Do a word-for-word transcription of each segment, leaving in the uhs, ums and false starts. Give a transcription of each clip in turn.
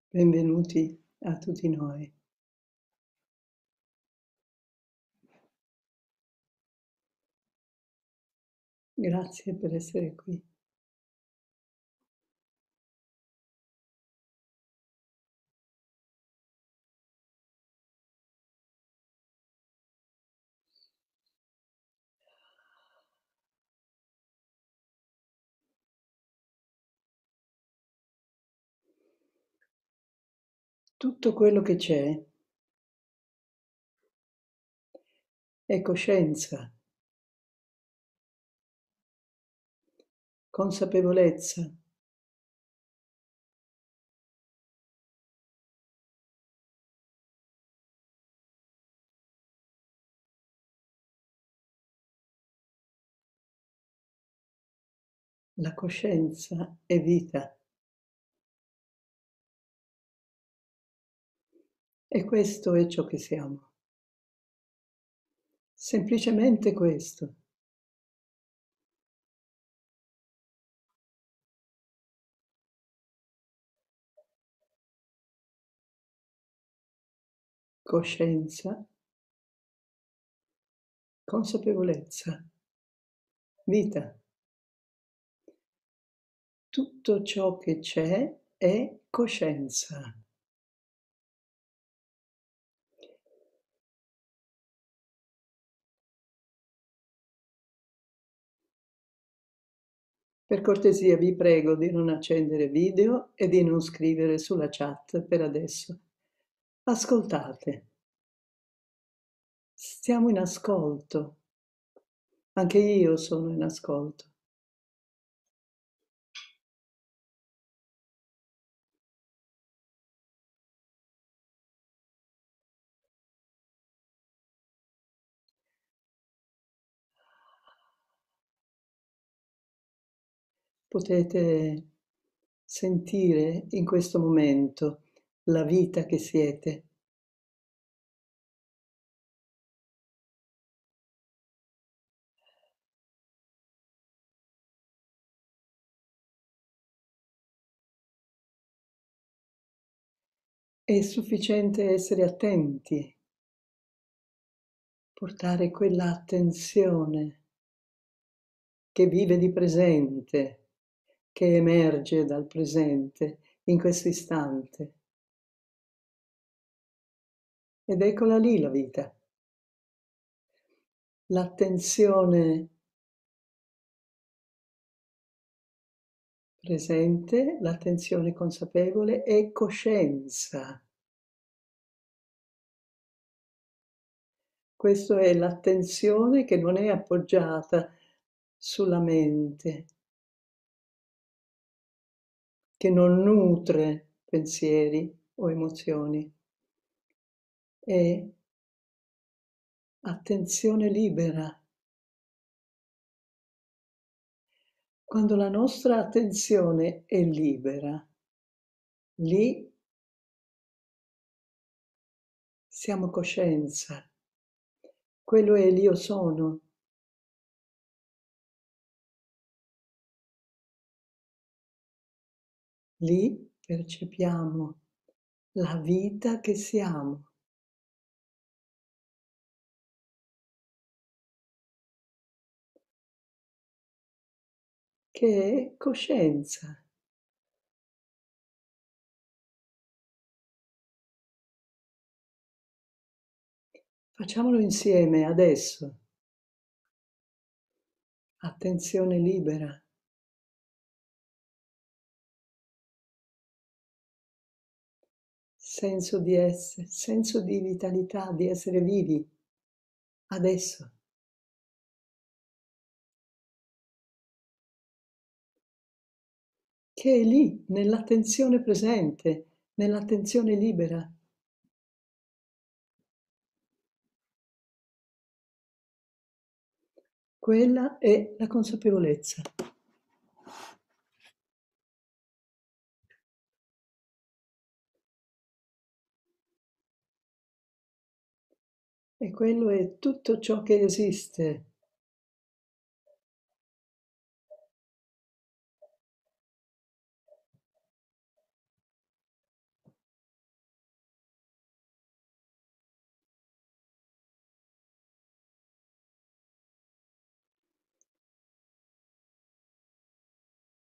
Benvenuti a tutti noi. Grazie per essere qui. Tutto quello che c'è è coscienza, consapevolezza. La coscienza è vita. E questo è ciò che siamo. Semplicemente questo. Coscienza, consapevolezza, vita. Tutto ciò che c'è è coscienza. Per cortesia vi prego di non accendere video e di non scrivere sulla chat per adesso. Ascoltate. Stiamo in ascolto. Anche io sono in ascolto. Potete sentire in questo momento la vita che siete. È sufficiente essere attenti, portare quella attenzione che vive di presente, che emerge dal presente in questo istante. Ed eccola lì la vita. L'attenzione presente, l'attenzione consapevole e coscienza. Questa è l'attenzione che non è appoggiata sulla mente, che non nutre pensieri o emozioni. È attenzione libera. Quando la nostra attenzione è libera, lì siamo coscienza. Quello è l'io sono. Lì percepiamo la vita che siamo. Che è coscienza. Facciamolo insieme adesso. Attenzione libera. Senso di essere, senso di vitalità, di essere vivi. Adesso. Che è lì, nell'attenzione presente, nell'attenzione libera. Quella è la consapevolezza. E quello è tutto ciò che esiste.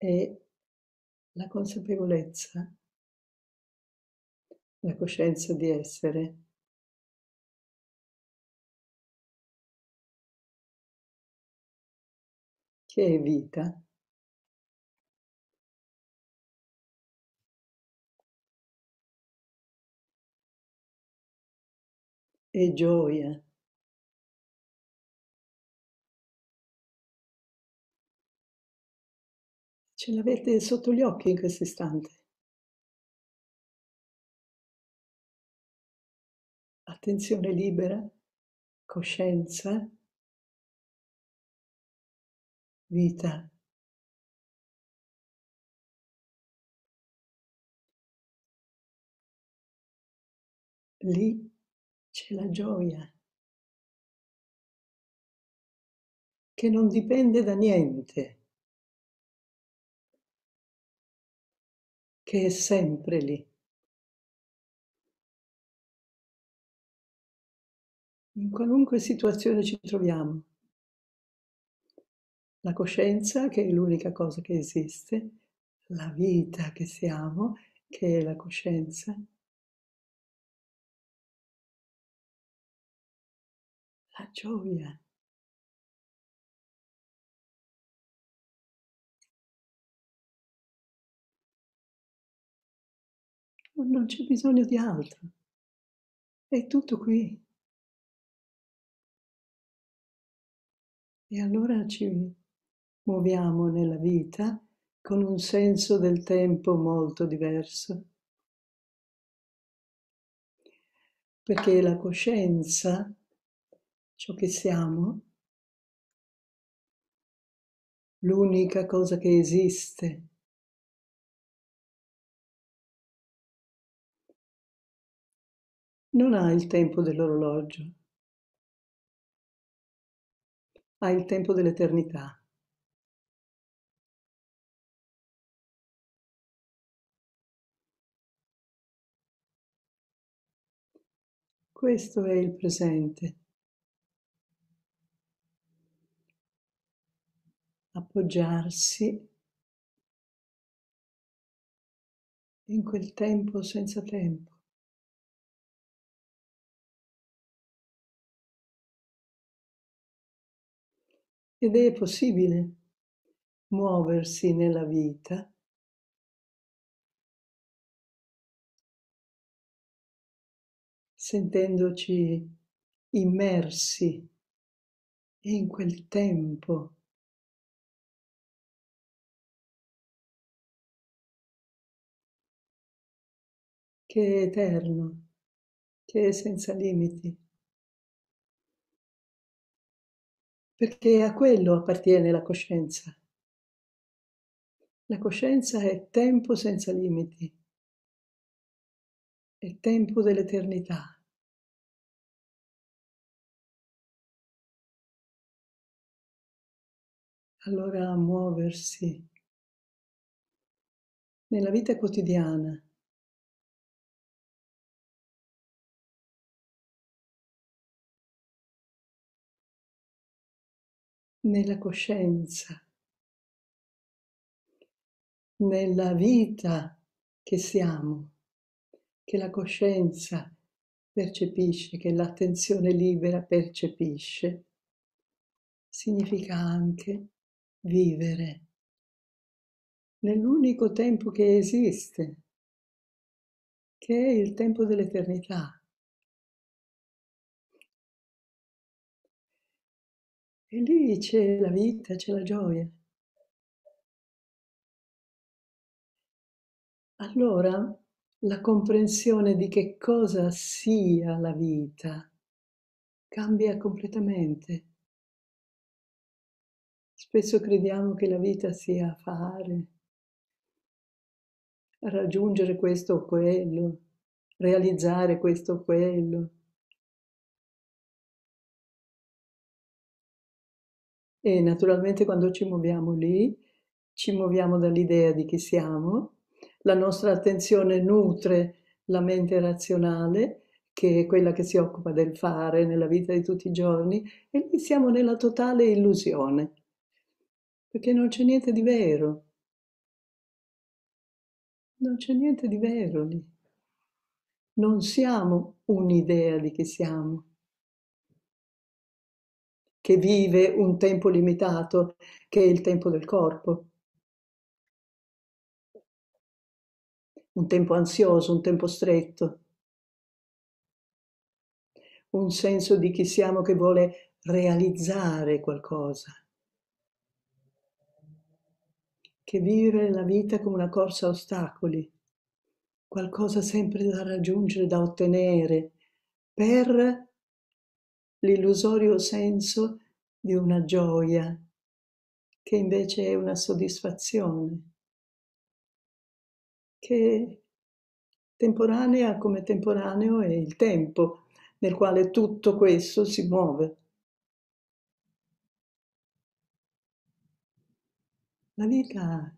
è la consapevolezza, la coscienza di essere, che è vita, è gioia. Ce l'avete sotto gli occhi in questo istante. Attenzione libera, coscienza, vita. Lì c'è la gioia, che non dipende da niente, che è sempre lì. In qualunque situazione ci troviamo. La coscienza, che è l'unica cosa che esiste, la vita che siamo, che è la coscienza, la gioia. Non c'è bisogno di altro, è tutto qui. E allora ci muoviamo nella vita con un senso del tempo molto diverso, perché la coscienza, ciò che siamo, l'unica cosa che esiste, non ha il tempo dell'orologio, ha il tempo dell'eternità. Questo è il presente. Appoggiarsi in quel tempo senza tempo. Ed è possibile muoversi nella vita sentendoci immersi in quel tempo che è eterno, che è senza limiti, perché a quello appartiene la coscienza. La coscienza è tempo senza limiti, è tempo dell'eternità. Allora muoversi nella vita quotidiana, nella coscienza, nella vita che siamo, che la coscienza percepisce, che l'attenzione libera percepisce, significa anche vivere nell'unico tempo che esiste, che è il tempo dell'eternità. E lì c'è la vita, c'è la gioia. Allora la comprensione di che cosa sia la vita cambia completamente. Spesso crediamo che la vita sia fare, raggiungere questo o quello, realizzare questo o quello. E naturalmente quando ci muoviamo lì, ci muoviamo dall'idea di chi siamo, la nostra attenzione nutre la mente razionale, che è quella che si occupa del fare nella vita di tutti i giorni, e lì siamo nella totale illusione, perché non c'è niente di vero. Non c'è niente di vero lì. Non siamo un'idea di chi siamo, che vive un tempo limitato, che è il tempo del corpo, un tempo ansioso, un tempo stretto, un senso di chi siamo che vuole realizzare qualcosa, che vive la vita come una corsa a ostacoli, qualcosa sempre da raggiungere, da ottenere, per l'illusorio senso di una gioia, che invece è una soddisfazione, che temporanea come temporaneo è il tempo nel quale tutto questo si muove. La vita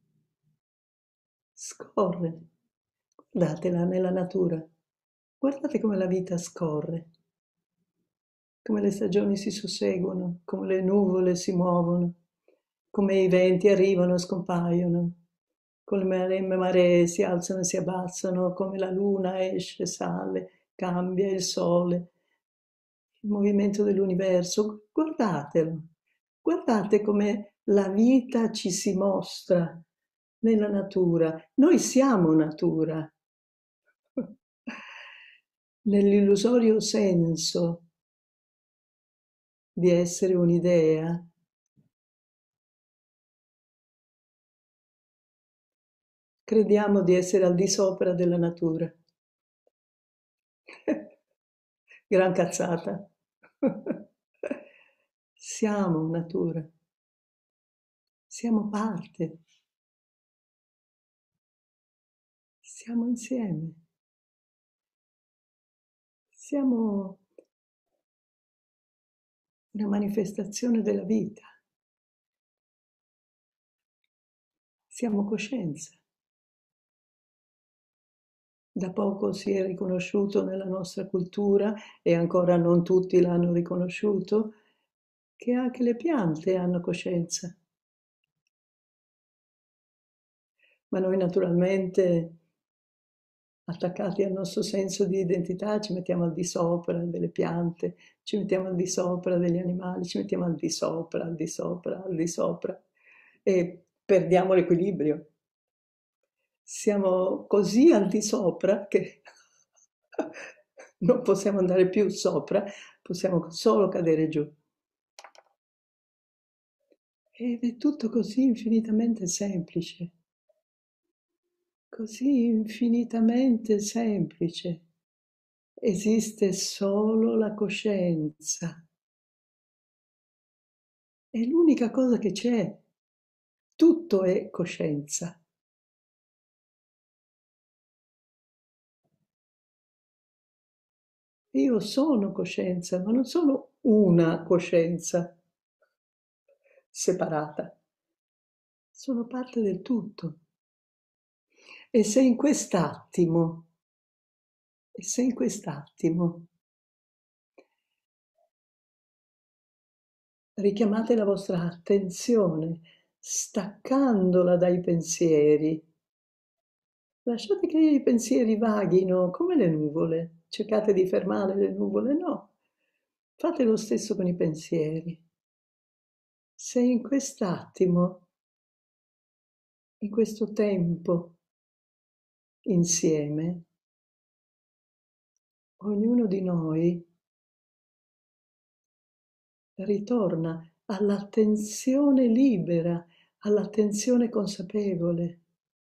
scorre, guardatela nella natura, guardate come la vita scorre, come le stagioni si susseguono, come le nuvole si muovono, come i venti arrivano e scompaiono, come le maree si alzano e si abbassano, come la luna esce, sale, cambia il sole, il movimento dell'universo. Guardatelo, guardate come la vita ci si mostra nella natura. Noi siamo natura. Nell'illusorio senso di essere un'idea, crediamo di essere al di sopra della natura. Gran cazzata. Siamo natura, siamo parte, siamo insieme, siamo una manifestazione della vita, siamo coscienza. Da poco si è riconosciuto nella nostra cultura, e ancora non tutti l'hanno riconosciuto, che anche le piante hanno coscienza. Ma noi naturalmente, attaccati al nostro senso di identità, ci mettiamo al di sopra delle piante, ci mettiamo al di sopra degli animali, ci mettiamo al di sopra, al di sopra, al di sopra, e perdiamo l'equilibrio. Siamo così al di sopra che non possiamo andare più sopra, possiamo solo cadere giù. Ed è tutto così infinitamente semplice, così infinitamente semplice. Esiste solo la coscienza. È l'unica cosa che c'è. Tutto è coscienza. Io sono coscienza, ma non sono una coscienza separata. Sono parte del tutto. E se in quest'attimo, e se in quest'attimo richiamate la vostra attenzione, staccandola dai pensieri, lasciate che i pensieri vaghino come le nuvole. Cercate di fermare le nuvole? No. Fate lo stesso con i pensieri. Se in quest'attimo, in questo tempo, insieme, ognuno di noi ritorna all'attenzione libera, all'attenzione consapevole.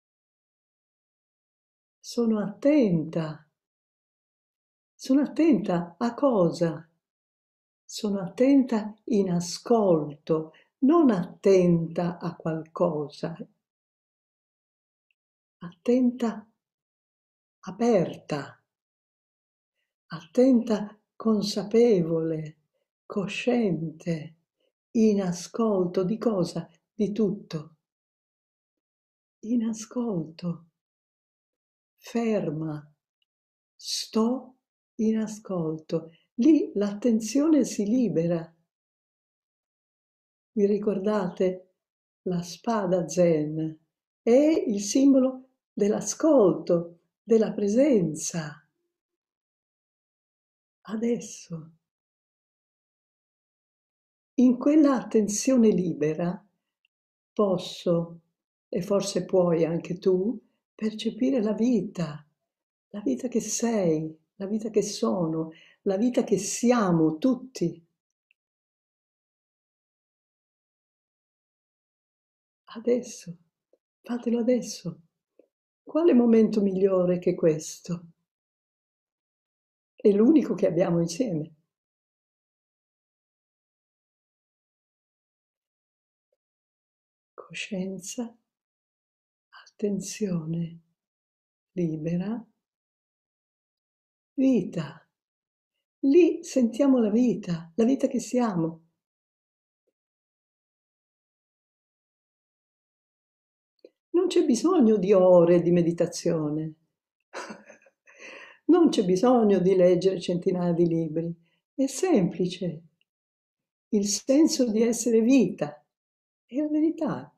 Sono attenta. Sono attenta a cosa? Sono attenta in ascolto, non attenta a qualcosa. Attenta, aperta, attenta, consapevole, cosciente, in ascolto di cosa? Di tutto. In ascolto, ferma, sto in ascolto. Lì l'attenzione si libera. Vi ricordate? La spada zen è il simbolo dell'ascolto, della presenza. Adesso, in quella attenzione libera, posso, e forse puoi anche tu, percepire la vita, la vita che sei, la vita che sono, la vita che siamo tutti. Adesso, fatelo adesso. Quale momento migliore che questo? È l'unico che abbiamo insieme. Coscienza, attenzione, libera, vita. Lì sentiamo la vita, la vita che siamo. Non c'è bisogno di ore di meditazione, non c'è bisogno di leggere centinaia di libri, è semplice. Il senso di essere vita è la verità.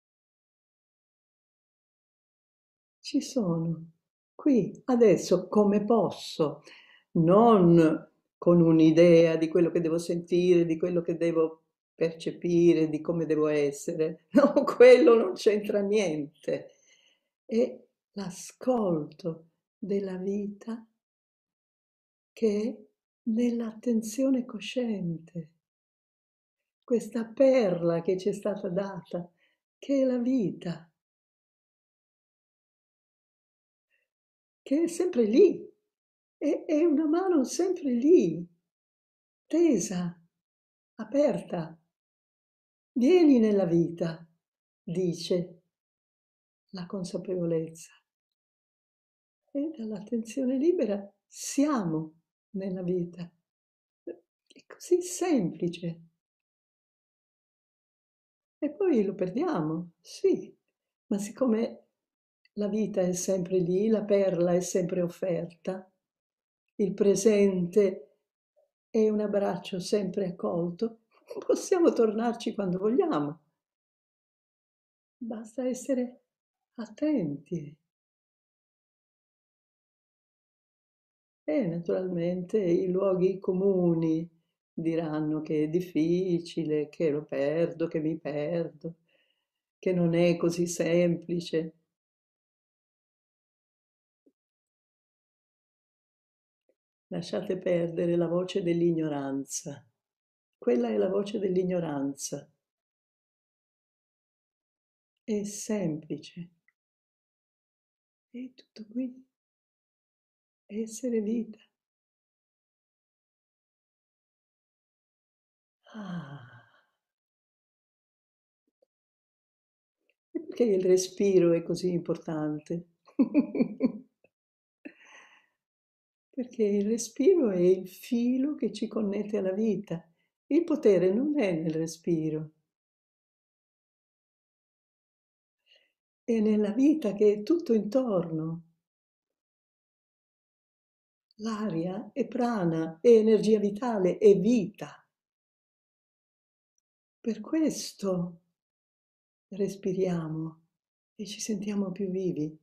Ci sono, qui, adesso, come posso, non con un'idea di quello che devo sentire, di quello che devo percepire, di come devo essere. No, quello non c'entra niente. È l'ascolto della vita che è nell'attenzione cosciente, questa perla che ci è stata data, che è la vita, che è sempre lì, è, è una mano sempre lì, tesa, aperta. Vieni nella vita, dice la consapevolezza. E dall'attenzione libera siamo nella vita. È così semplice. E poi lo perdiamo, sì, ma siccome la vita è sempre lì, la perla è sempre offerta, il presente è un abbraccio sempre accolto, possiamo tornarci quando vogliamo. Basta essere attenti. E naturalmente i luoghi comuni diranno che è difficile, che lo perdo, che mi perdo, che non è così semplice. Lasciate perdere la voce dell'ignoranza. Quella è la voce dell'ignoranza. È semplice. È tutto qui. Essere vita. Ah. E perché il respiro è così importante? Perché il respiro è il filo che ci connette alla vita. Il potere non è nel respiro, è nella vita che è tutto intorno. L'aria è prana, è energia vitale, è vita. Per questo respiriamo e ci sentiamo più vivi.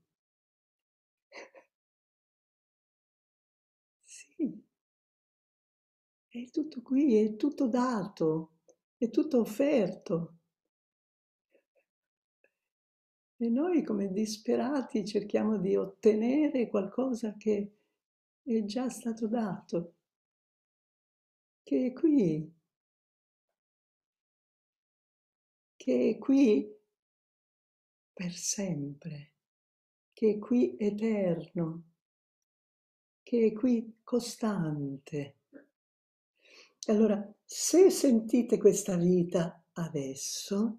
Sì, è tutto qui, è tutto dato, è tutto offerto. E noi come disperati cerchiamo di ottenere qualcosa che è già stato dato, che è qui, che è qui per sempre, che è qui eterno, che è qui costante. Allora, se sentite questa vita adesso,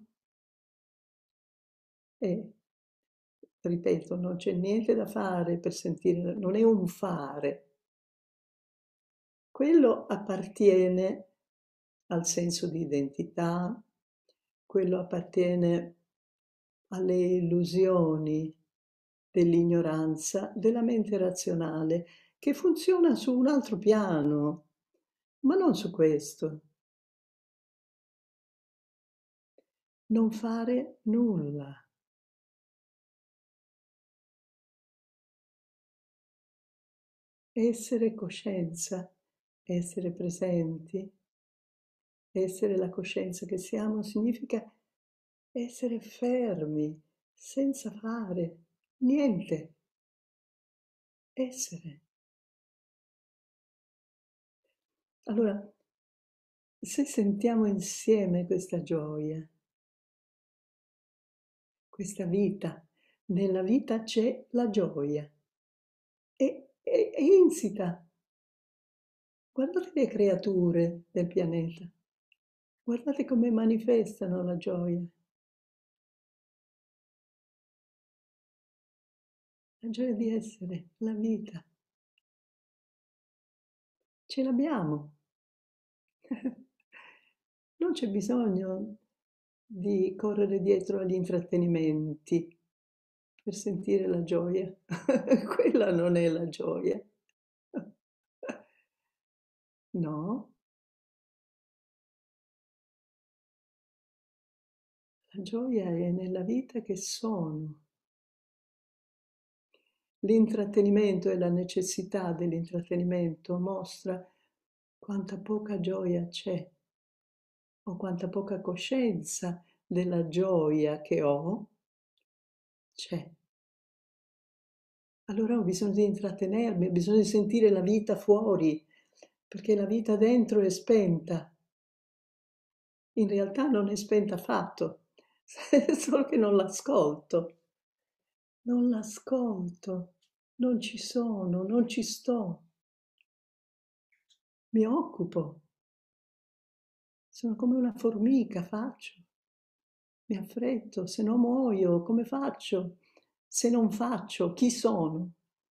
e ripeto, non c'è niente da fare per sentire, non è un fare, quello appartiene al senso di identità, quello appartiene alle illusioni dell'ignoranza, della mente razionale, che funziona su un altro piano, ma non su questo. Non fare nulla. Essere coscienza, essere presenti, essere la coscienza che siamo significa essere fermi, senza fare niente, essere. Allora, se sentiamo insieme questa gioia, questa vita, nella vita c'è la gioia, è, è, è insita. Guardate le creature del pianeta, guardate come manifestano la gioia. La gioia di essere, la vita. Ce l'abbiamo. Non c'è bisogno di correre dietro agli intrattenimenti per sentire la gioia. Quella non è la gioia. No, la gioia è nella vita che sono. L'intrattenimento e la necessità dell'intrattenimento mostra quanta poca gioia c'è o quanta poca coscienza della gioia che ho c'è. Allora ho bisogno di intrattenermi, ho bisogno di sentire la vita fuori, perché la vita dentro è spenta. In realtà non è spenta affatto, solo che non l'ascolto. Non l'ascolto, non ci sono, non ci sto. Mi occupo. Sono come una formica, faccio. Mi affretto, se no muoio, come faccio? Se non faccio, chi sono?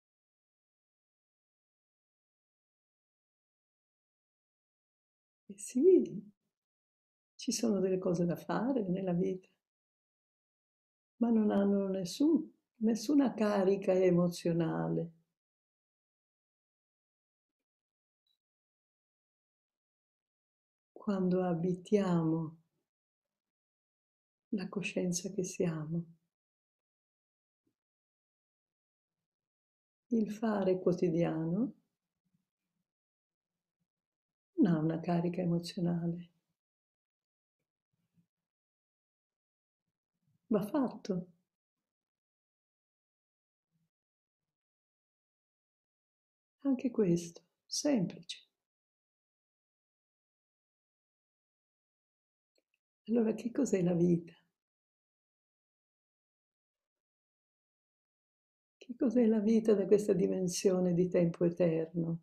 Eh sì, ci sono delle cose da fare nella vita, ma non hanno nessun, nessuna carica emozionale. Quando abitiamo la coscienza che siamo, il fare quotidiano non ha una carica emozionale, va fatto. Anche questo, semplice. Allora che cos'è la vita? Che cos'è la vita da questa dimensione di tempo eterno?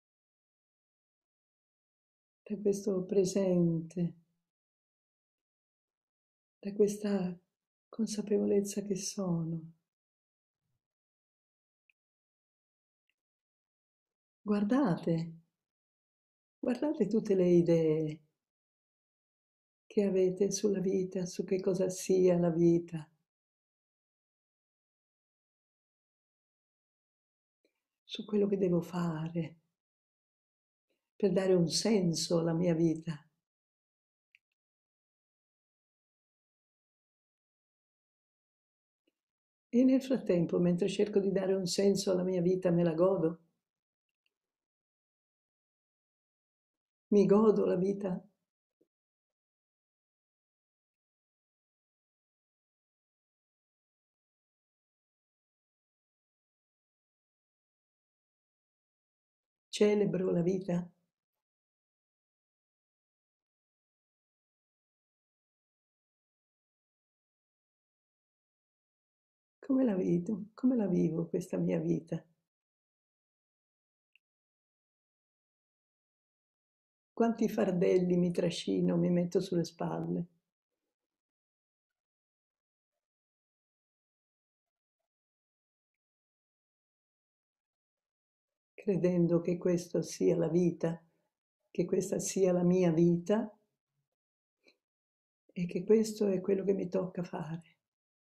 Da questo presente, da questa consapevolezza che sono. Guardate, guardate tutte le idee che avete sulla vita, su che cosa sia la vita, su quello che devo fare per dare un senso alla mia vita. E nel frattempo, mentre cerco di dare un senso alla mia vita, me la godo. Mi godo la vita. Celebro la vita. Come la vivo? Come la vivo questa mia vita? Quanti fardelli mi trascino, mi metto sulle spalle, credendo che questo sia la vita, che questa sia la mia vita e che questo è quello che mi tocca fare.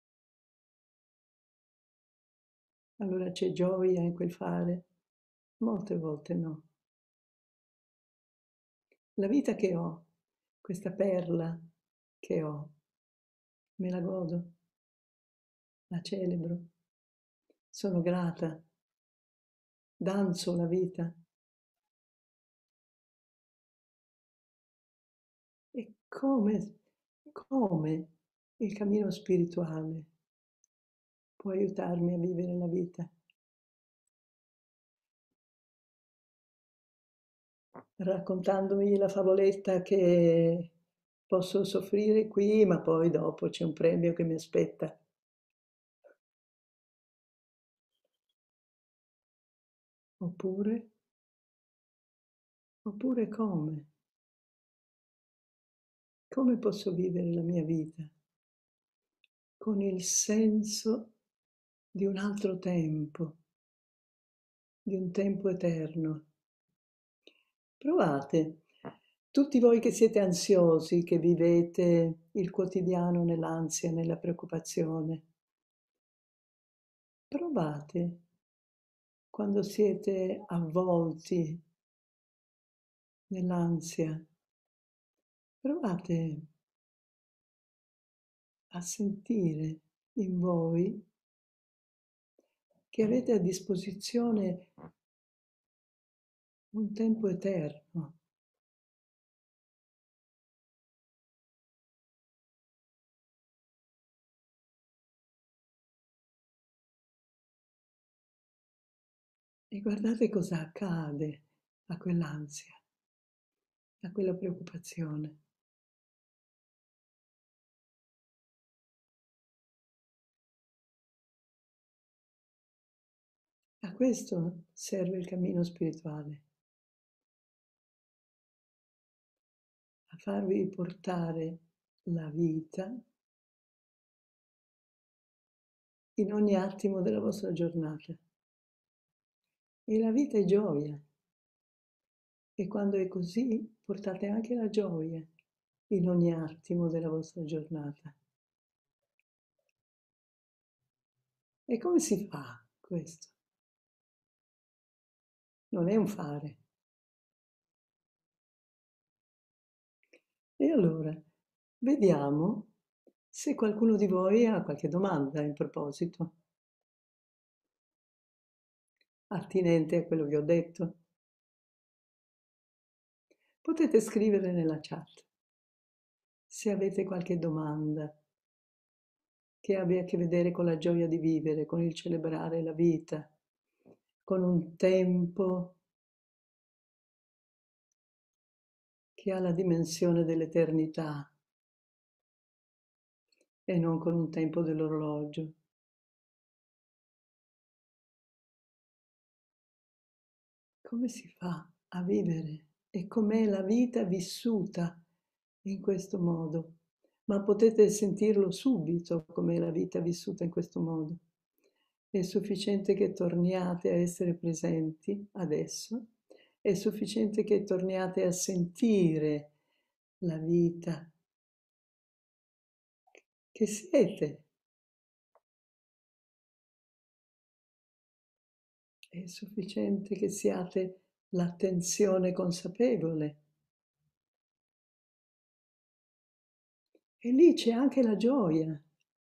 Allora c'è gioia in quel fare? Molte volte no. La vita che ho, questa perla che ho, me la godo, la celebro, sono grata danzo la vita. E come, come il cammino spirituale può aiutarmi a vivere la vita? Raccontandomi la favoletta che posso soffrire qui, ma poi dopo c'è un premio che mi aspetta. Oppure, oppure come? Come posso vivere la mia vita con il senso di un altro tempo, di un tempo eterno? Provate, tutti voi che siete ansiosi, che vivete il quotidiano nell'ansia, nella preoccupazione, provate quando siete avvolti nell'ansia, provate a sentire in voi che avete a disposizione un tempo eterno. E guardate cosa accade a quell'ansia, a quella preoccupazione. A questo serve il cammino spirituale, a farvi portare la vita in ogni attimo della vostra giornata. E la vita è gioia. E quando è così, portate anche la gioia in ogni attimo della vostra giornata. E come si fa questo? Non è un fare. E allora, vediamo se qualcuno di voi ha qualche domanda in proposito, attinente a quello che ho detto. Potete scrivere nella chat se avete qualche domanda che abbia a che vedere con la gioia di vivere, con il celebrare la vita, con un tempo che ha la dimensione dell'eternità e non con un tempo dell'orologio. Come si fa a vivere e com'è la vita vissuta in questo modo? Ma potete sentirlo subito com'è la vita vissuta in questo modo. È sufficiente che torniate a essere presenti adesso, è sufficiente che torniate a sentire la vita che siete. È sufficiente che siate l'attenzione consapevole. E lì c'è anche la gioia.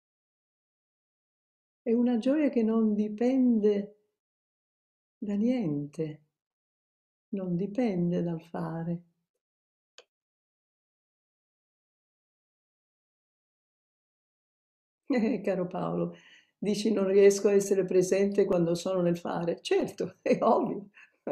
È una gioia che non dipende da niente, non dipende dal fare. Eh, caro Paolo, dici non riesco a essere presente quando sono nel fare. Certo, è ovvio.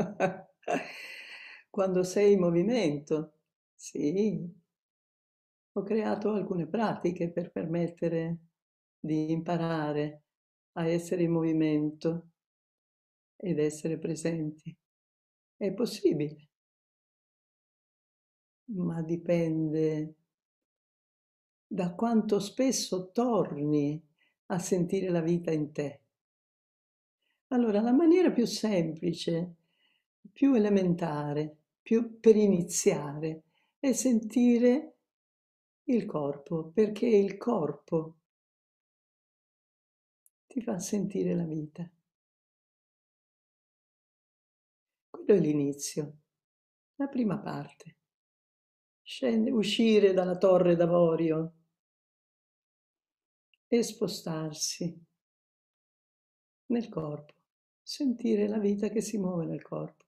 Quando sei in movimento, sì. Ho creato alcune pratiche per permettere di imparare a essere in movimento ed essere presenti. È possibile, ma dipende da quanto spesso torni a sentire la vita in te. Allora, la maniera più semplice, più elementare, più per iniziare, è sentire il corpo, perché il corpo ti fa sentire la vita. Quello è l'inizio, la prima parte. Scende, uscire dalla torre d'avorio e spostarsi nel corpo. sentire la vita che si muove nel corpo.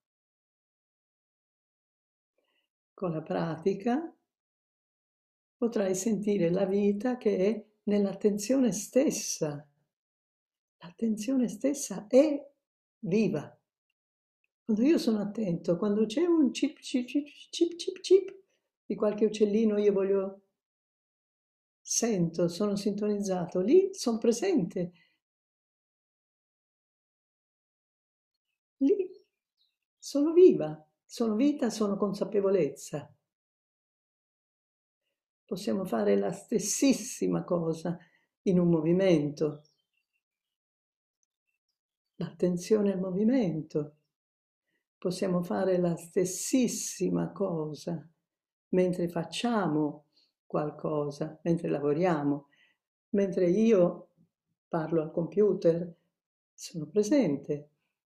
Con la pratica potrai sentire la vita che è nell'attenzione stessa. L'attenzione stessa è viva. Quando io sono attento, quando c'è un cip cip cip cip cip cip di qualche uccellino, io voglio, sento, sono sintonizzato, lì sono presente, lì sono viva, sono vita, sono consapevolezza. Possiamo fare la stessissima cosa in un movimento. L'attenzione al movimento. Possiamo fare la stessissima cosa mentre facciamo qualcosa, mentre lavoriamo. Mentre io parlo al computer, sono presente,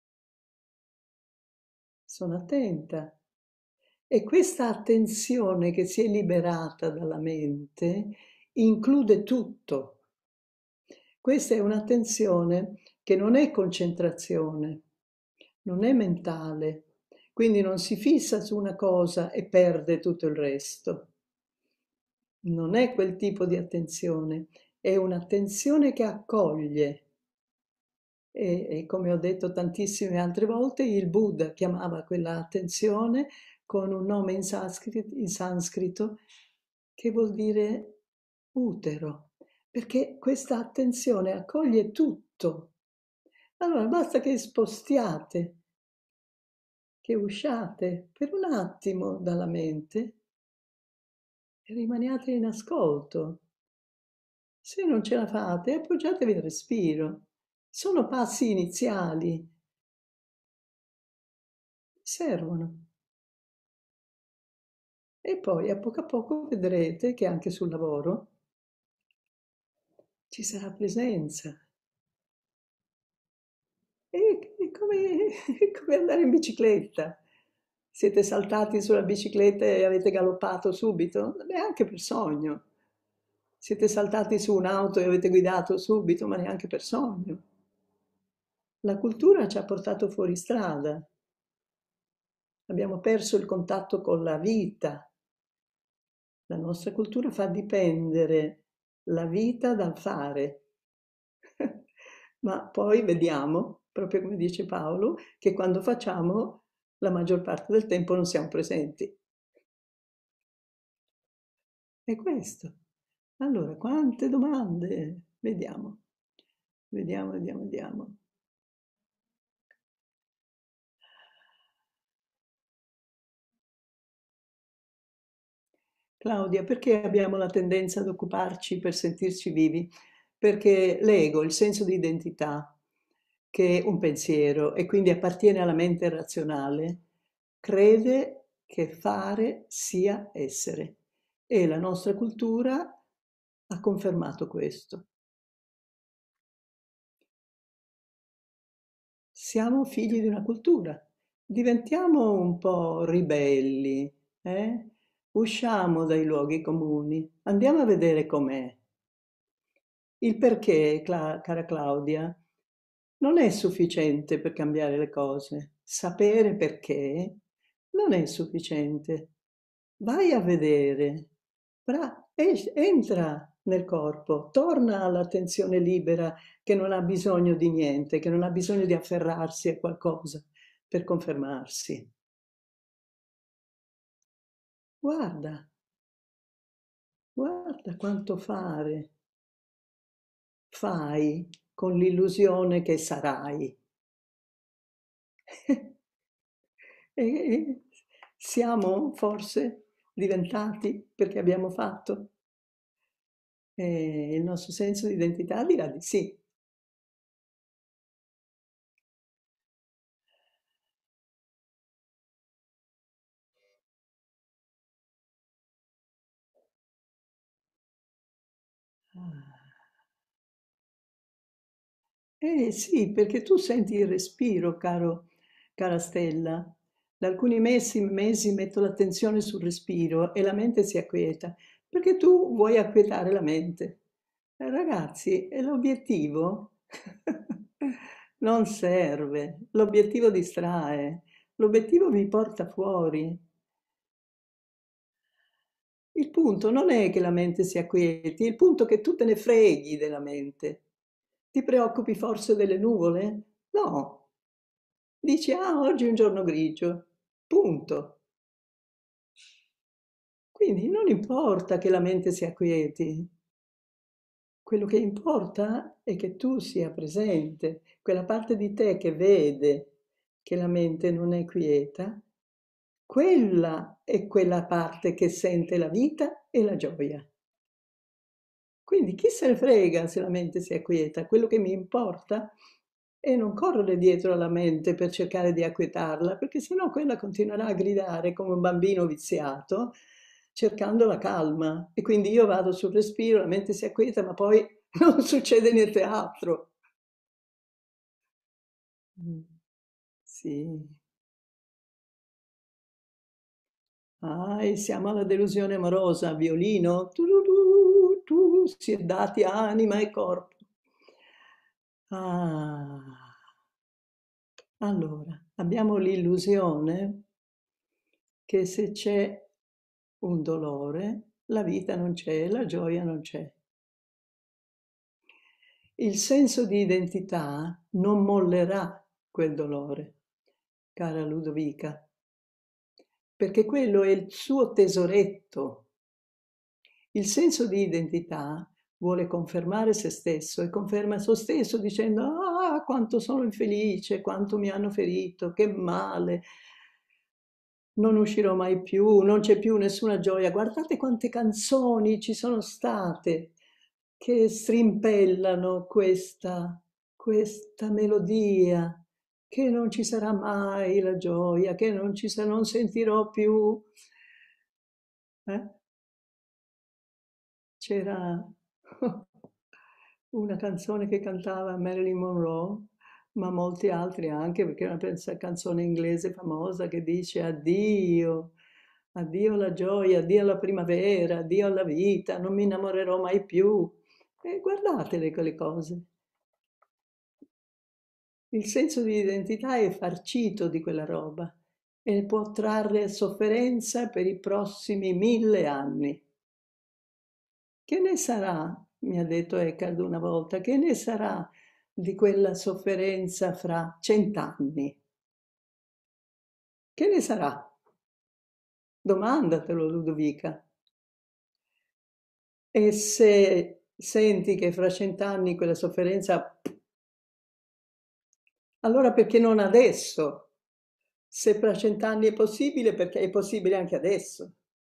sono attenta. E questa attenzione che si è liberata dalla mente include tutto. Questa è un'attenzione che non è concentrazione, non è mentale, quindi non si fissa su una cosa e perde tutto il resto. Non è quel tipo di attenzione, è un'attenzione che accoglie. E, e come ho detto tantissime altre volte, il Buddha chiamava quella attenzione con un nome in sanscrito, in sanscrito che vuol dire utero, perché questa attenzione accoglie tutto. Allora basta che spostiate, che usciate per un attimo dalla mente e rimaniate in ascolto. Se non ce la fate, appoggiatevi al respiro. Sono passi iniziali, servono. E poi a poco a poco vedrete che anche sul lavoro ci sarà presenza. È, è come, è come andare in bicicletta. Siete saltati sulla bicicletta e avete galoppato subito? Neanche per sogno. Siete saltati su un'auto e avete guidato subito, ma neanche per sogno. La cultura ci ha portato fuori strada. Abbiamo perso il contatto con la vita. La nostra cultura fa dipendere la vita dal fare. Ma poi vediamo, proprio come dice Paolo, che quando facciamo la maggior parte del tempo non siamo presenti. È questo. Allora, quante domande? Vediamo, vediamo, vediamo, vediamo. Claudia, perché abbiamo la tendenza ad occuparci per sentirci vivi? Perché l'ego, il senso di identità, che è un pensiero e quindi appartiene alla mente razionale, crede che fare sia essere. E la nostra cultura ha confermato questo. Siamo figli di una cultura. Diventiamo un po' ribelli, eh? Usciamo dai luoghi comuni, andiamo a vedere com'è. Il perché, Cla- cara Claudia, non è sufficiente per cambiare le cose. Sapere perché non è sufficiente. Vai a vedere, Bra- es- entra nel corpo, torna all'attenzione libera che non ha bisogno di niente, che non ha bisogno di afferrarsi a qualcosa per confermarsi. Guarda, guarda quanto fare fai con l'illusione che sarai. E, e siamo forse diventati perché abbiamo fatto. E il nostro senso di identità dirà di sì. Ah. Eh sì, perché tu senti il respiro, caro, cara Stella. Da alcuni mesi, mesi metto l'attenzione sul respiro e la mente si acquieta, perché tu vuoi acquietare la mente. Eh, ragazzi, è l'obiettivo. non serve, l'obiettivo distrae, l'obiettivo vi porta fuori. Il punto non è che la mente si acquieti, il punto è che tu te ne freghi della mente. Ti preoccupi forse delle nuvole? No. Dici, ah, oggi è un giorno grigio. Punto. Quindi non importa che la mente si acquieti. Quello che importa è che tu sia presente, quella parte di te che vede che la mente non è quieta, quella è quella parte che sente la vita e la gioia. Quindi chi se ne frega se la mente si è quieta? Quello che mi importa è non correre dietro alla mente per cercare di acquietarla, perché sennò quella continuerà a gridare come un bambino viziato, cercando la calma. E quindi io vado sul respiro, la mente si acquieta, ma poi non succede niente altro. Mm. Sì. Ah, e siamo alla delusione amorosa, violino, tururù, tu, si è dati anima e corpo. Ah, allora, abbiamo l'illusione che se c'è un dolore, la vita non c'è, la gioia non c'è. Il senso di identità non mollerà quel dolore, cara Ludovica, perché quello è il suo tesoretto. Il senso di identità vuole confermare se stesso e conferma se stesso dicendo ah, quanto sono infelice, quanto mi hanno ferito, che male, non uscirò mai più, non c'è più nessuna gioia. Guardate quante canzoni ci sono state che strimpellano questa, questa melodia, che non ci sarà mai la gioia, che non, ci sa- non sentirò più. Eh? C'era una canzone che cantava Marilyn Monroe, ma molti altri anche, perché è una pensa- canzone inglese famosa che dice addio, addio alla gioia, addio alla primavera, addio alla vita, non mi innamorerò mai più. E guardatele quelle cose. Il senso di identità è farcito di quella roba e può trarre sofferenza per i prossimi mille anni. Che ne sarà, mi ha detto Eckhart una volta, che ne sarà di quella sofferenza fra cent'anni? Che ne sarà? Domandatelo, Ludovica. E se senti che fra cent'anni quella sofferenza, allora perché non adesso? Se fra cent'anni è possibile, perché è possibile anche adesso.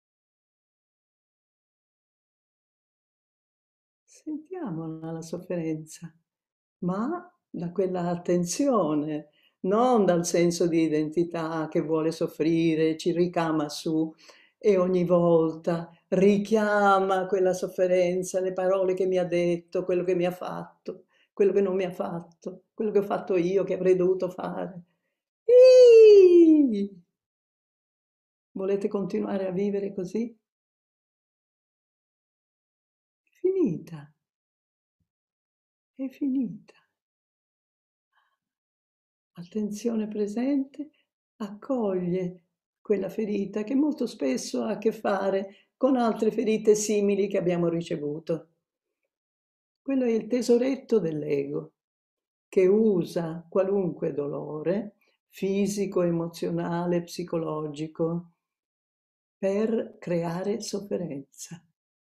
Sentiamola la sofferenza, ma da quella attenzione, non dal senso di identità che vuole soffrire, ci ricama su e ogni volta richiama quella sofferenza, le parole che mi ha detto, quello che mi ha fatto, quello che non mi ha fatto, quello che ho fatto io, che avrei dovuto fare. Iii! Volete continuare a vivere così? È finita, è finita. Attenzione presente accoglie quella ferita che molto spesso ha a che fare con altre ferite simili che abbiamo ricevuto. Quello è il tesoretto dell'ego, che usa qualunque dolore, fisico, emozionale, psicologico, per creare sofferenza.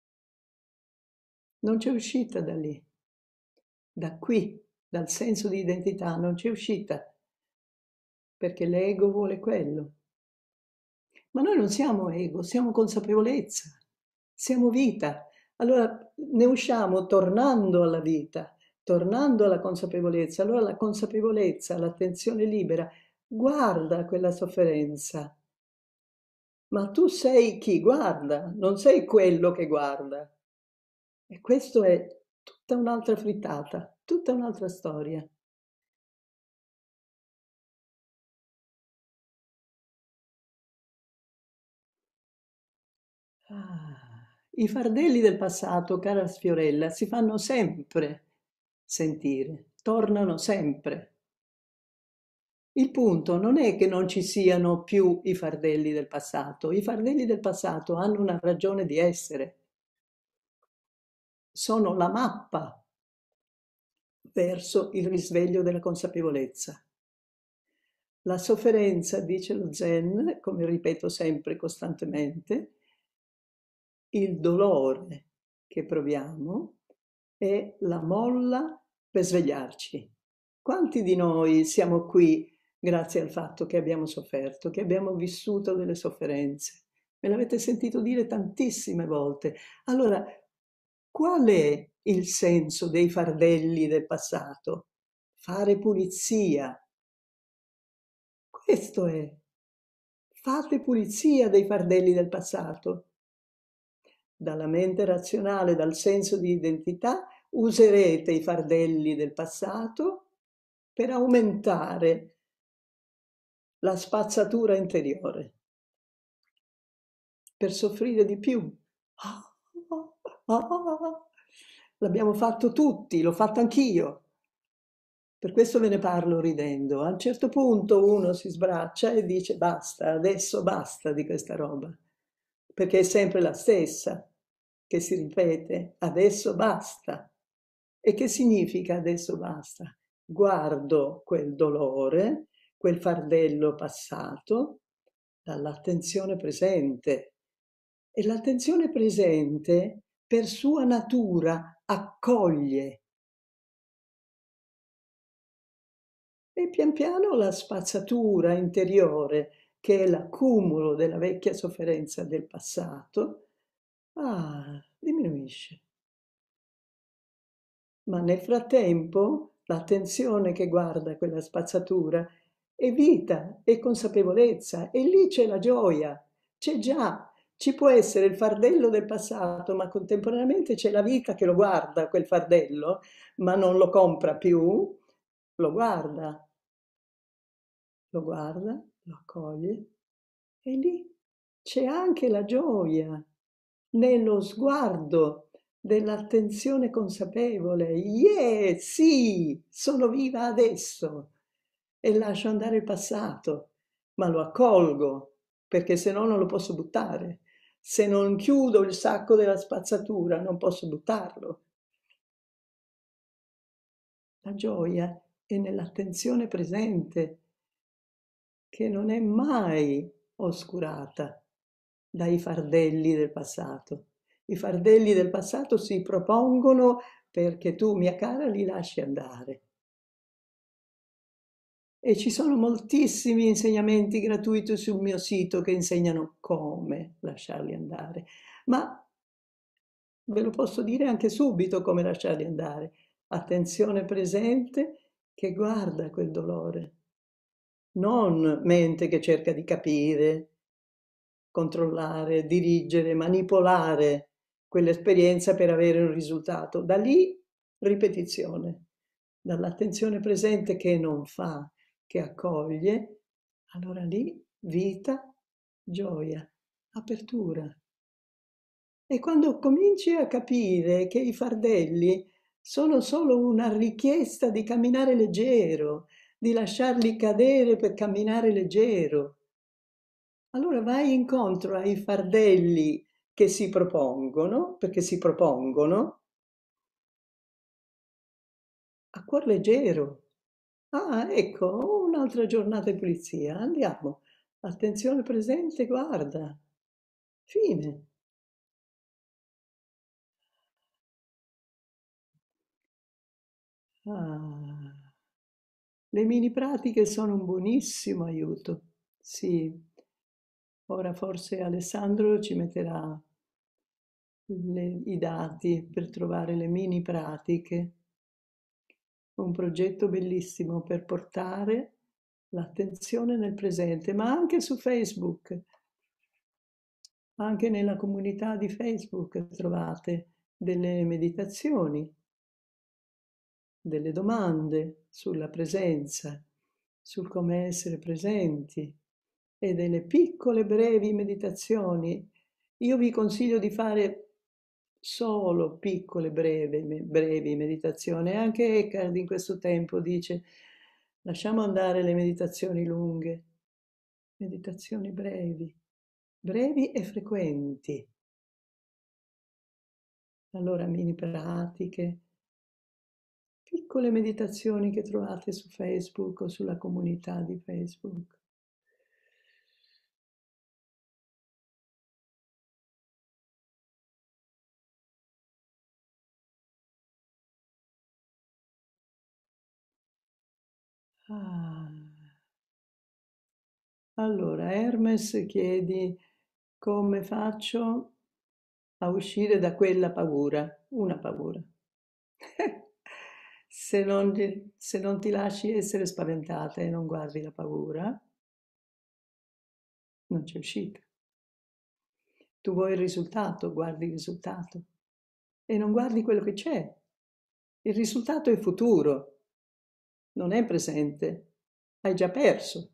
Non c'è uscita da lì, da qui, dal senso di identità, non c'è uscita, perché l'ego vuole quello. Ma noi non siamo ego, siamo consapevolezza, siamo vita. Allora ne usciamo tornando alla vita, tornando alla consapevolezza. Allora la consapevolezza, l'attenzione libera, guarda quella sofferenza. Ma tu sei chi guarda, non sei quello che guarda. E questo è tutta un'altra frittata, tutta un'altra storia. Ah, i fardelli del passato, cara Sfiorella, si fanno sempre sentire, tornano sempre. Il punto non è che non ci siano più i fardelli del passato, i fardelli del passato hanno una ragione di essere, sono la mappa verso il risveglio della consapevolezza. La sofferenza, dice lo Zen, come ripeto sempre costantemente, il dolore che proviamo è la molla per svegliarci. Quanti di noi siamo qui grazie al fatto che abbiamo sofferto, che abbiamo vissuto delle sofferenze? Me l'avete sentito dire tantissime volte. Allora, qual è il senso dei fardelli del passato? Fare pulizia. Questo è. Fate pulizia dei fardelli del passato. Dalla mente razionale, dal senso di identità, userete i fardelli del passato per aumentare la spazzatura interiore, per soffrire di più. L'abbiamo fatto tutti, l'ho fatto anch'io. Per questo ve ne parlo ridendo. A un certo punto uno si sbraccia e dice basta, adesso basta di questa roba, perché è sempre la stessa che si ripete, adesso basta. E che significa adesso basta? Guardo quel dolore, quel fardello passato, dall'attenzione presente. E l'attenzione presente, per sua natura, accoglie. E pian piano la spazzatura interiore, che è l'accumulo della vecchia sofferenza del passato, ah, diminuisce. Ma nel frattempo l'attenzione che guarda quella spazzatura è vita, è consapevolezza, e lì c'è la gioia, c'è già. Ci può essere il fardello del passato, ma contemporaneamente c'è la vita che lo guarda, quel fardello, ma non lo compra più, lo guarda, lo guarda, lo accoglie, e lì c'è anche la gioia nello sguardo dell'attenzione consapevole. Yeah, sì, sono viva adesso e lascio andare il passato, ma lo accolgo perché se no non lo posso buttare. Se non chiudo il sacco della spazzatura non posso buttarlo. La gioia è nell'attenzione presente, che non è mai oscurata dai fardelli del passato. I fardelli del passato si propongono perché tu, mia cara, li lasci andare. E ci sono moltissimi insegnamenti gratuiti sul mio sito che insegnano come lasciarli andare. Ma ve lo posso dire anche subito come lasciarli andare. Attenzione presente che guarda quel dolore, non mente che cerca di capire, controllare, dirigere, manipolare quell'esperienza per avere un risultato. Da lì ripetizione, dall'attenzione presente che non fa, che accoglie, allora lì vita, gioia, apertura. E quando cominci a capire che i fardelli sono solo una richiesta di camminare leggero, di lasciarli cadere per camminare leggero, allora vai incontro ai fardelli che si propongono, perché si propongono, a cuor leggero. Ah, ecco, un'altra giornata di pulizia, andiamo. Attenzione presente, guarda. Fine. Ah, le mini pratiche sono un buonissimo aiuto. Sì, ora forse Alessandro ci metterà le- i dati per trovare le mini pratiche. Un progetto bellissimo per portare l'attenzione nel presente, ma anche su Facebook, anche nella comunità di Facebook trovate delle meditazioni, delle domande sulla presenza, sul come essere presenti e delle piccole brevi meditazioni. Io vi consiglio di fare solo piccole brevi, brevi meditazioni. Anche Eckhart in questo tempo dice Lasciamo andare le meditazioni lunghe, meditazioni brevi, brevi e frequenti. Allora mini pratiche, piccole meditazioni che trovate su Facebook o sulla comunità di Facebook. Ah. Allora, Hermes chiedi come faccio a uscire da quella paura, una paura. Se non, ti- se non ti lasci essere spaventata e non guardi la paura, non c'è uscita. Tu vuoi il risultato, guardi il risultato e non guardi quello che c'è. Il risultato è futuro, non è presente. Hai già perso.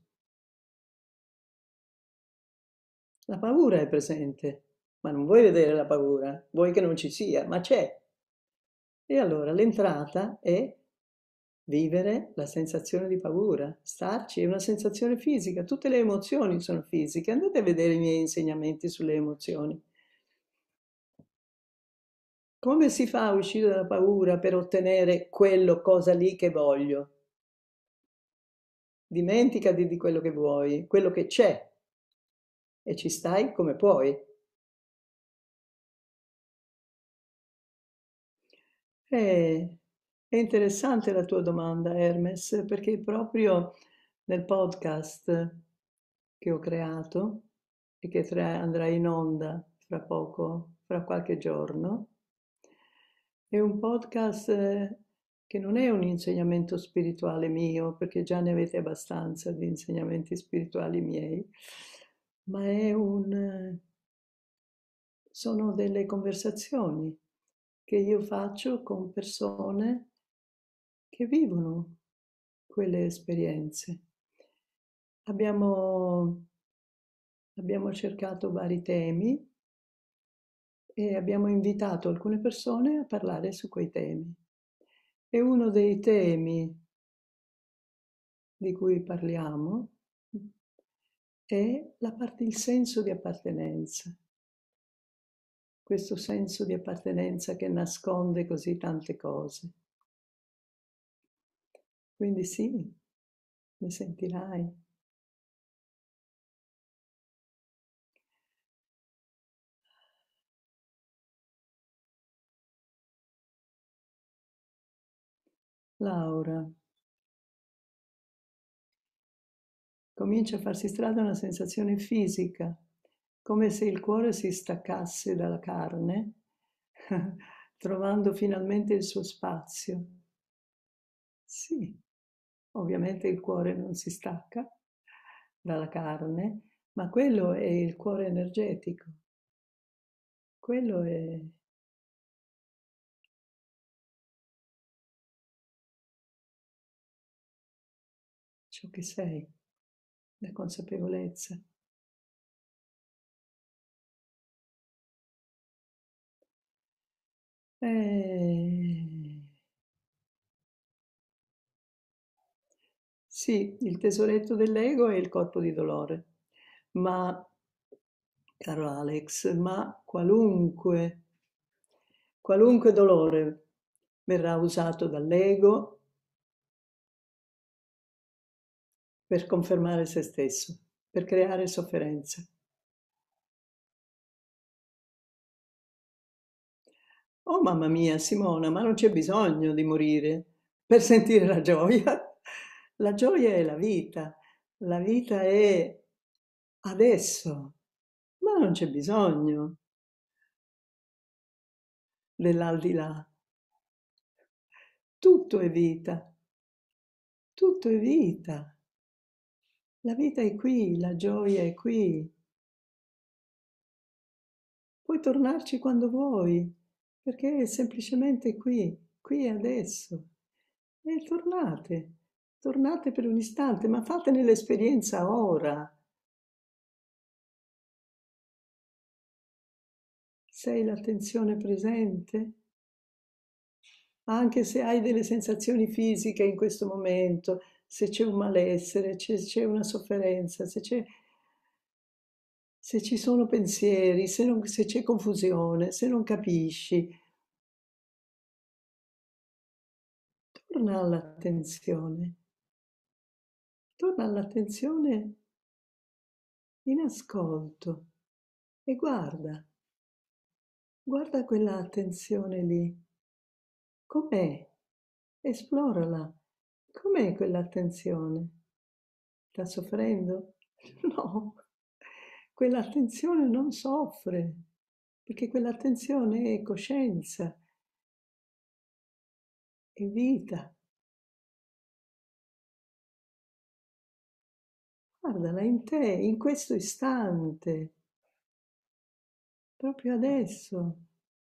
La paura è presente, ma non vuoi vedere la paura, vuoi che non ci sia, ma c'è. E allora l'entrata è vivere la sensazione di paura, starci, è una sensazione fisica, tutte le emozioni sono fisiche. Andate a vedere i miei insegnamenti sulle emozioni. Come si fa a uscire dalla paura per ottenere quello, cosa lì che voglio? Dimenticati di quello che vuoi, quello che c'è e ci stai come puoi. È, è interessante la tua domanda, Hermes, perché proprio nel podcast che ho creato e che tra- andrà in onda fra poco, fra qualche giorno, è un podcast eh, che non è un insegnamento spirituale mio, perché già ne avete abbastanza di insegnamenti spirituali miei, ma è un, eh, sono delle conversazioni che io faccio con persone che vivono quelle esperienze. Abbiamo, abbiamo cercato vari temi e abbiamo invitato alcune persone a parlare su quei temi. E uno dei temi di cui parliamo è la parte, il senso di appartenenza. Questo senso di appartenenza che nasconde così tante cose. Quindi sì, ne sentirai. Laura, comincia a farsi strada una sensazione fisica, come se il cuore si staccasse dalla carne, trovando finalmente il suo spazio. Sì, ovviamente il cuore non si stacca dalla carne, ma quello è il cuore energetico, quello è ciò che sei, la consapevolezza. Eh, sì, il tesoretto dell'ego è il corpo di dolore, ma, caro Alex, ma qualunque, qualunque dolore verrà usato dall'ego per confermare se stesso, per creare sofferenza. Oh mamma mia, Simona, ma non c'è bisogno di morire per sentire la gioia. La gioia è la vita, la vita è adesso, ma non c'è bisogno dell'aldilà. Tutto è vita, tutto è vita. La vita è qui, la gioia è qui. Puoi tornarci quando vuoi, perché è semplicemente qui, qui e adesso. E tornate, tornate per un istante, ma fatene l'esperienza ora. Sei l'attenzione presente? Anche se hai delle sensazioni fisiche in questo momento, se c'è un malessere, se c'è una sofferenza, se c'è, se ci sono pensieri, se non- se c'è confusione, se non capisci, torna all'attenzione, torna all'attenzione in ascolto e guarda, guarda quella attenzione lì, com'è? Esplorala, com'è quell'attenzione? Sta soffrendo? No, quell'attenzione non soffre, perché quell'attenzione è coscienza, è vita. Guardala in te, in questo istante, proprio adesso.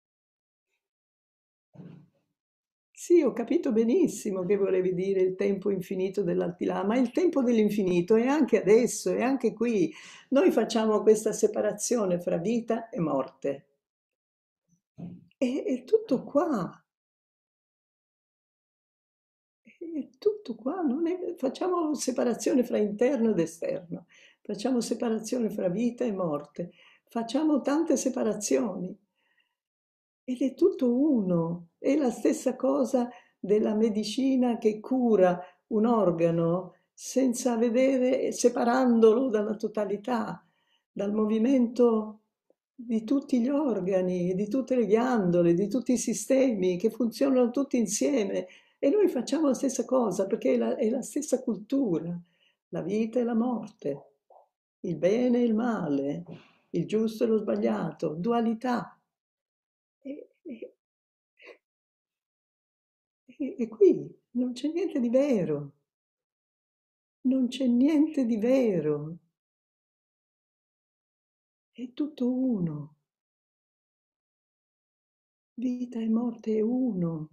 Sì, ho capito benissimo che volevi dire il tempo infinito dell'aldilà, ma il tempo dell'infinito è anche adesso, è anche qui. Noi facciamo questa separazione fra vita e morte. È, è tutto qua, è tutto qua. Non è- facciamo separazione fra interno ed esterno, facciamo separazione fra vita e morte, facciamo tante separazioni. Ed è tutto uno, è la stessa cosa della medicina che cura un organo senza vedere, separandolo dalla totalità, dal movimento di tutti gli organi, di tutte le ghiandole, di tutti i sistemi che funzionano tutti insieme. E noi facciamo la stessa cosa perché è la, è la stessa cultura, la vita e la morte, il bene e il male, il giusto e lo sbagliato, dualità. E, e- e- e qui non c'è niente di vero, non c'è niente di vero, è tutto uno, vita e morte è uno,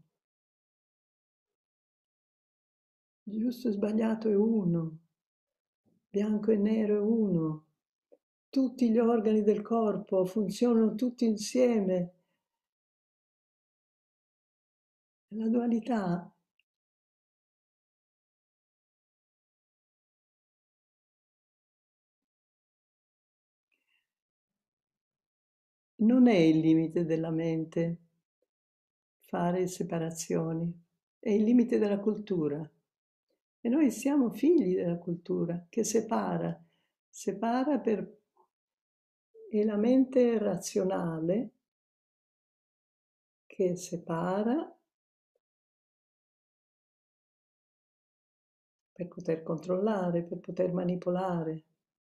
giusto e sbagliato è uno, bianco e nero è uno, tutti gli organi del corpo funzionano tutti insieme. La dualità non è il limite della mente, fare separazioni, è il limite della cultura. E noi siamo figli della cultura che separa, separa per... è la mente razionale che separa per poter controllare, per poter manipolare.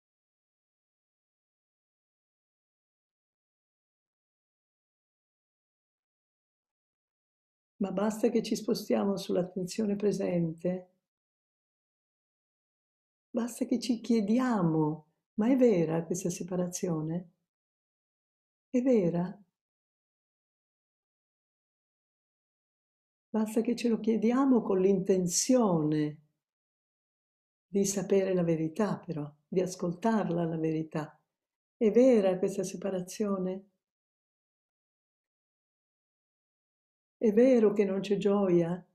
Ma basta che ci spostiamo sull'attenzione presente, basta che ci chiediamo, ma è vera questa separazione? È vera? Basta che ce lo chiediamo con l'intenzione di sapere la verità, però, di ascoltarla la verità. È vera questa separazione? È vero che non c'è gioia?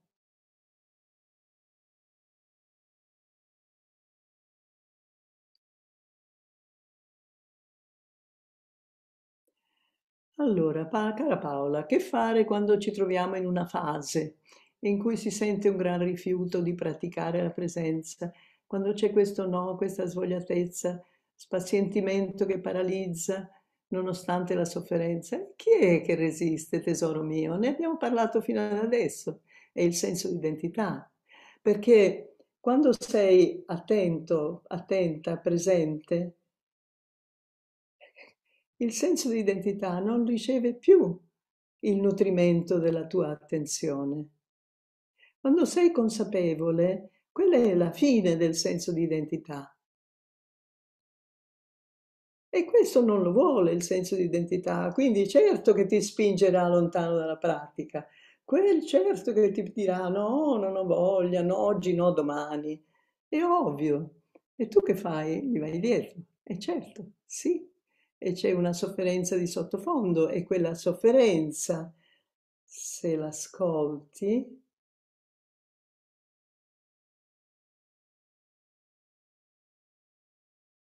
Allora, pa- cara Paola, che fare quando ci troviamo in una fase in cui si sente un gran rifiuto di praticare la presenza, quando c'è questo no, questa svogliatezza, spazientimento che paralizza nonostante la sofferenza? Chi è che resiste, tesoro mio? Ne abbiamo parlato fino ad adesso, è il senso di identità, perché quando sei attento, attenta, presente, il senso di identità non riceve più il nutrimento della tua attenzione. Quando sei consapevole, quella è la fine del senso di identità. E questo non lo vuole il senso di identità, quindi certo che ti spingerà lontano dalla pratica. Quel certo che ti dirà no, non ho voglia, no, oggi no, domani. È ovvio. E tu che fai? Gli vai dietro. E certo, sì. E c'è una sofferenza di sottofondo e quella sofferenza, se l'ascolti,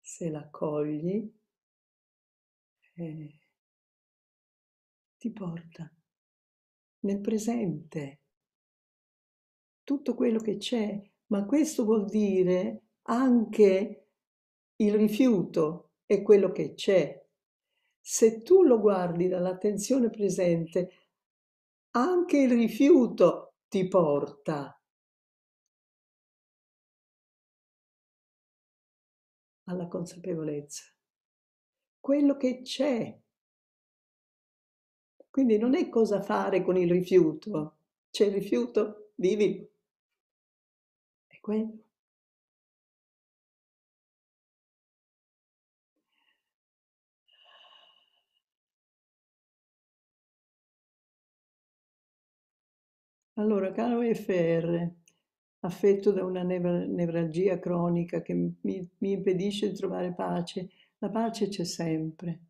se l'accogli, eh, ti porta nel presente tutto quello che c'è, ma questo vuol dire anche il rifiuto è quello che c'è. Se tu lo guardi dall'attenzione presente, anche il rifiuto ti porta alla consapevolezza. Quello che c'è. Quindi non è cosa fare con il rifiuto. C'è il rifiuto, vivi. È quello. Allora, caro F R, affetto da una nevra- nevralgia cronica che mi, mi impedisce di trovare pace, la pace c'è sempre.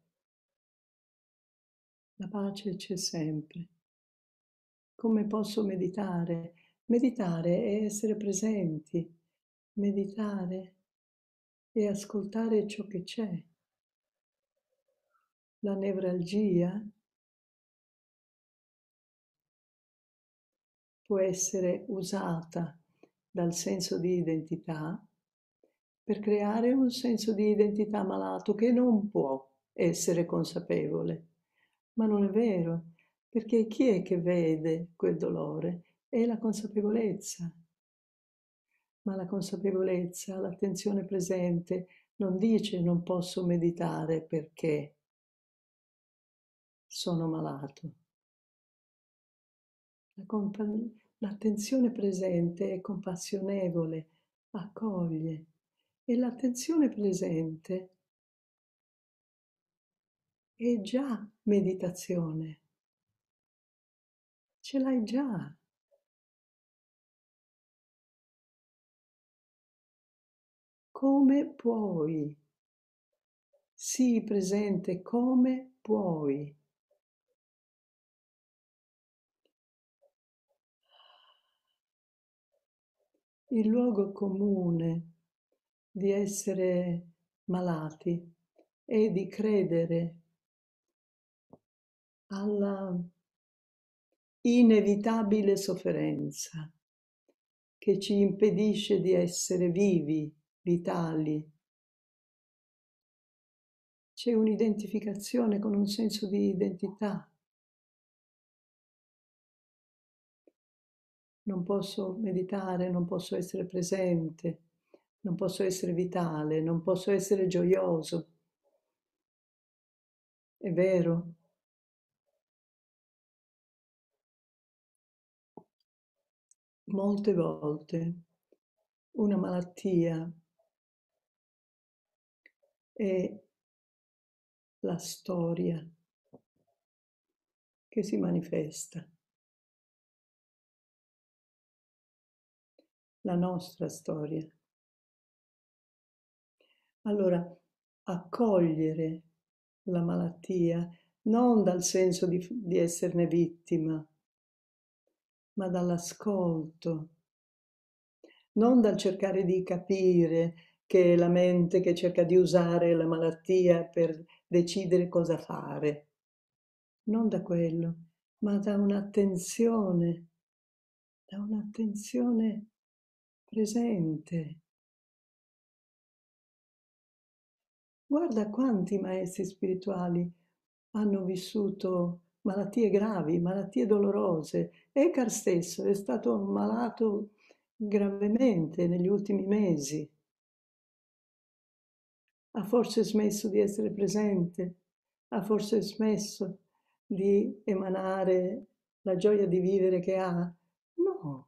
La pace c'è sempre. Come posso meditare? Meditare è essere presenti. Meditare è ascoltare ciò che c'è. La nevralgia può essere usata dal senso di identità per creare un senso di identità malato che non può essere consapevole. Ma non è vero, perché chi è che vede quel dolore? È la consapevolezza. Ma la consapevolezza, l'attenzione presente, non dice non posso meditare perché sono malato. La compa- L'attenzione presente è compassionevole, accoglie. E l'attenzione presente è già meditazione. Ce l'hai già. Come puoi? Sii presente come puoi. Il luogo comune di essere malati è di credere alla inevitabile sofferenza che ci impedisce di essere vivi, vitali. C'è un'identificazione con un senso di identità. Non posso meditare, non posso essere presente, non posso essere vitale, non posso essere gioioso. È vero? Molte volte una malattia è la storia che si manifesta, la nostra storia. Allora, accogliere la malattia non dal senso di, di esserne vittima, ma dall'ascolto, non dal cercare di capire che è la mente che cerca di usare la malattia per decidere cosa fare. Non da quello, ma da un'attenzione, da un'attenzione presente. Guarda quanti maestri spirituali hanno vissuto malattie gravi, malattie dolorose. Eckhart stesso è stato malato gravemente negli ultimi mesi. Ha forse smesso di essere presente? Ha forse smesso di emanare la gioia di vivere che ha? No,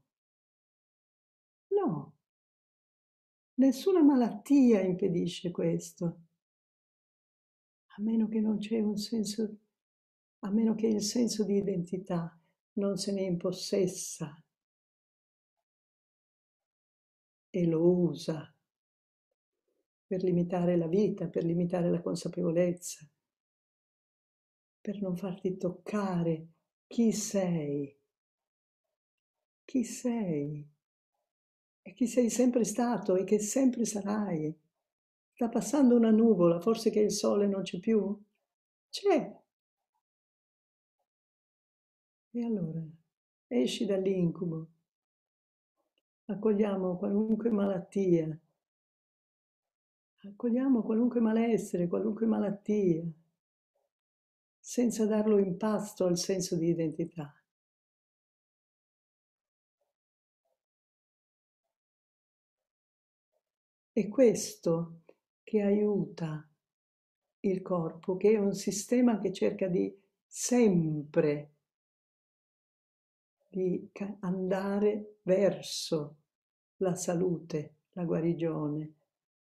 no. Nessuna malattia impedisce questo, a meno che non c'è un senso, a meno che il senso di identità non se ne impossessa e lo usa per limitare la vita, per limitare la consapevolezza, per non farti toccare chi sei, chi sei e chi sei sempre stato e che sempre sarai, sta passando una nuvola, forse che il sole non c'è più? C'è. E allora, esci dall'incubo, accogliamo qualunque malattia, accogliamo qualunque malessere, qualunque malattia, senza darlo in pasto al senso di identità. È questo che aiuta il corpo, che è un sistema che cerca di sempre di andare verso la salute, la guarigione.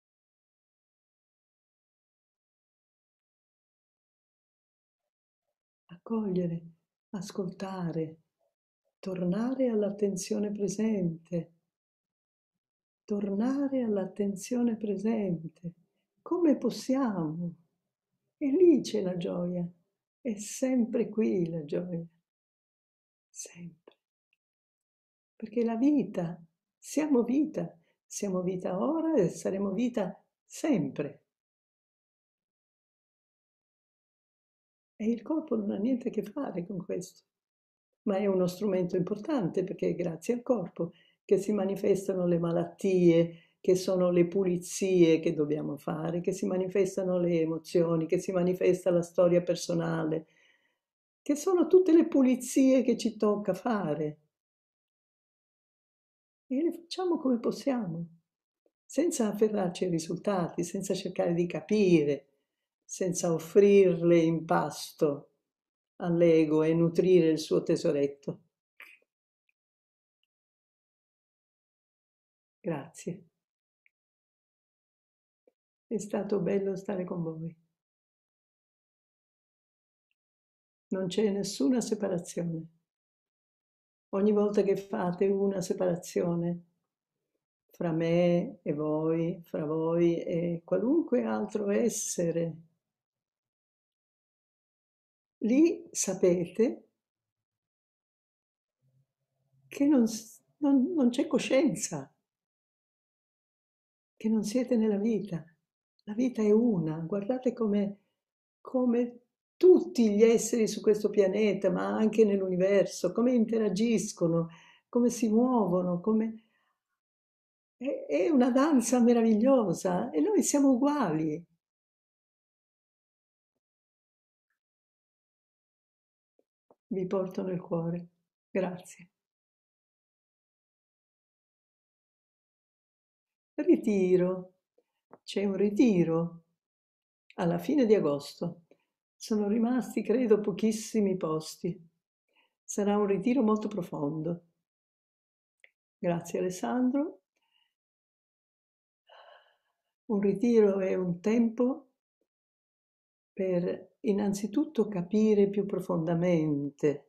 Accogliere, ascoltare, tornare all'attenzione presente, tornare all'attenzione presente. Come possiamo? E lì c'è la gioia, è sempre qui la gioia, sempre. Perché la vita, siamo vita, siamo vita ora e saremo vita sempre. E il corpo non ha niente a che fare con questo, ma è uno strumento importante perché è grazie al corpo che si manifestano le malattie, che sono le pulizie che dobbiamo fare, che si manifestano le emozioni, che si manifesta la storia personale, che sono tutte le pulizie che ci tocca fare. E le facciamo come possiamo, senza afferrarci ai risultati, senza cercare di capire, senza offrirle in pasto all'ego e nutrire il suo tesoretto. Grazie. È stato bello stare con voi. Non c'è nessuna separazione. Ogni volta che fate una separazione fra me e voi, fra voi e qualunque altro essere, lì sapete che non, non, non c'è coscienza, che non siete nella vita. La vita è una, guardate come, come tutti gli esseri su questo pianeta, ma anche nell'universo, come interagiscono, come si muovono, come... È, è una danza meravigliosa e noi siamo uguali. Vi porto nel cuore. Grazie. Ritiro. C'è un ritiro alla fine di agosto. Sono rimasti, credo, pochissimi posti. Sarà un ritiro molto profondo. Grazie Alessandro. Un ritiro è un tempo per innanzitutto capire più profondamente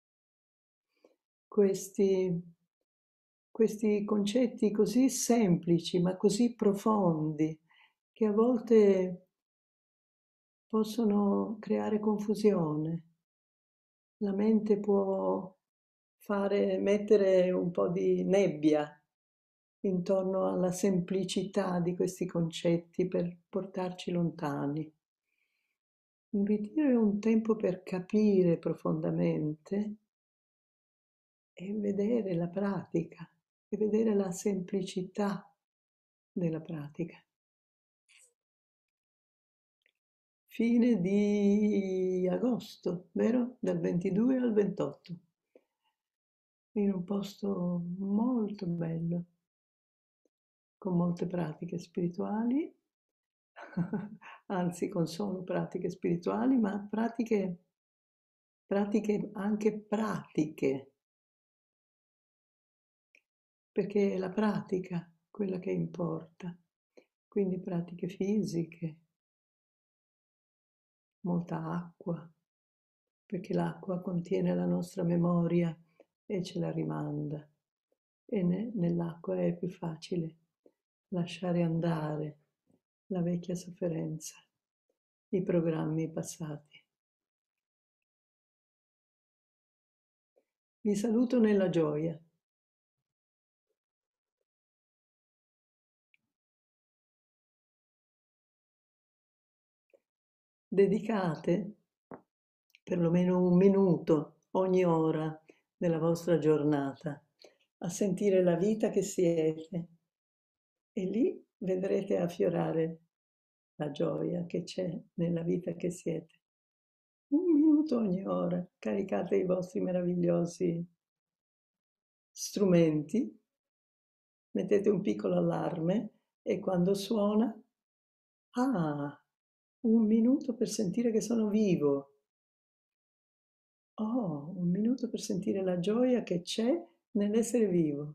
questi, questi concetti così semplici ma così profondi che a volte possono creare confusione. La mente può fare, mettere un po' di nebbia intorno alla semplicità di questi concetti per portarci lontani. Un ritiro è un tempo per capire profondamente e vedere la pratica e vedere la semplicità della pratica. Fine di agosto, vero? Dal ventidue al ventotto, in un posto molto bello, con molte pratiche spirituali, anzi con solo pratiche spirituali, ma pratiche, pratiche anche pratiche, perché è la pratica quella che importa. Quindi pratiche fisiche, molta acqua, perché l'acqua contiene la nostra memoria e ce la rimanda. E ne, nell'acqua è più facile lasciare andare la vecchia sofferenza, i programmi passati. Vi saluto nella gioia. dedicate perlomeno un minuto ogni ora della vostra giornata a sentire la vita che siete e lì vedrete affiorare la gioia che c'è nella vita che siete. Un minuto ogni ora, caricate i vostri meravigliosi strumenti, mettete un piccolo allarme e quando suona, ah, un minuto per sentire che sono vivo. Oh, un minuto per sentire la gioia che c'è nell'essere vivo.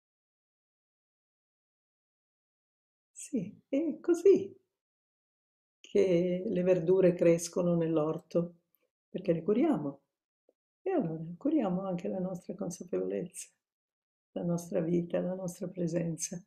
Sì, è così che le verdure crescono nell'orto, perché le curiamo. E allora curiamo anche la nostra consapevolezza, la nostra vita, la nostra presenza.